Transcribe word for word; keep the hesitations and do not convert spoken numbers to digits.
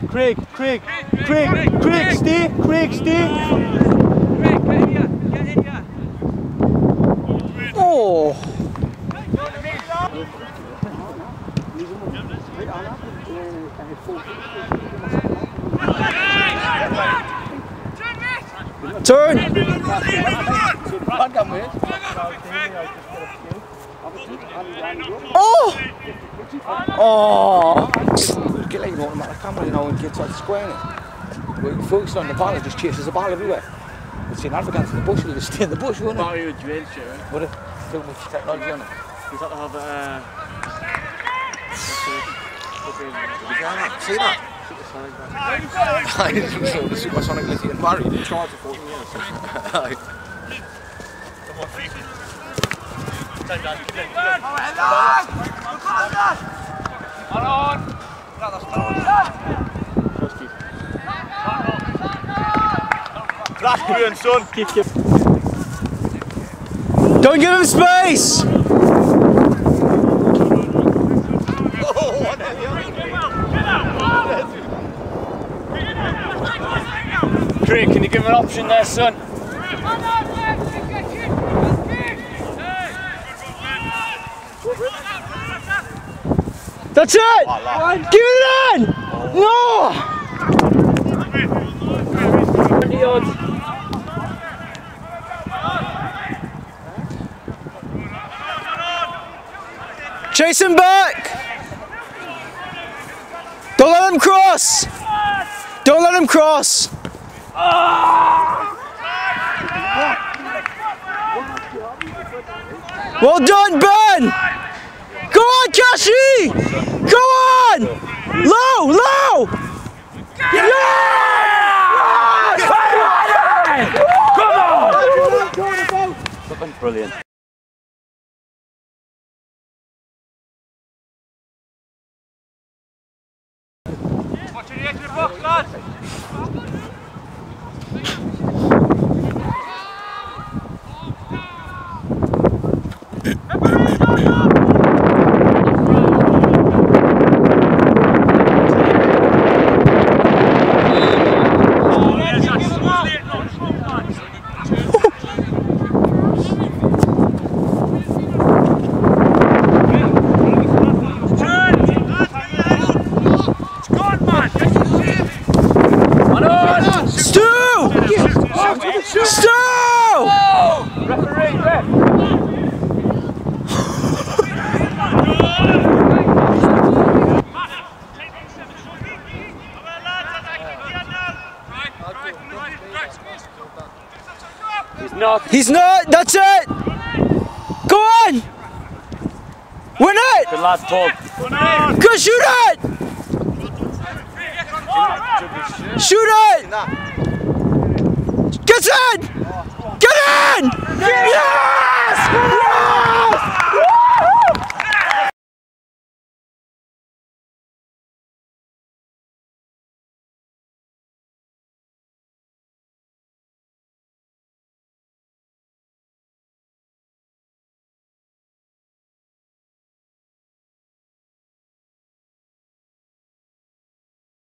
Craig, Craig, Craig, Craig, stay, Craig, stay. Craig, get in here, get in here. Oh. Turn. Oh. Oh. Get like an automatic camera, you know, and get sort of squaring it. We're focused on the ball, it just chases the ball everywhere. It's in Africans in the bush, it'll just stay in the bush, won't it? Mario drill, sure. Would it? Too much technology on it. You've got to have a... Uh, See that? I didn't know the supersonic lithium battery. You charge for fourteen years. Flash Bruin, son. Keep your... Don't give him space! Craig, can you give him an option there, son? That's it! Give it in! No! Chase him back! Don't let him cross! Don't let him cross! Well done, Ben! Go on, Kashi! Go on! Low, low! Yes! Come on! Brilliant. Watch your edge of the box, lads! He's not. He's not. That's it. Go on. Win it. Good lad, Paul. Go shoot it. Shoot it. Get in. Get in. Yes.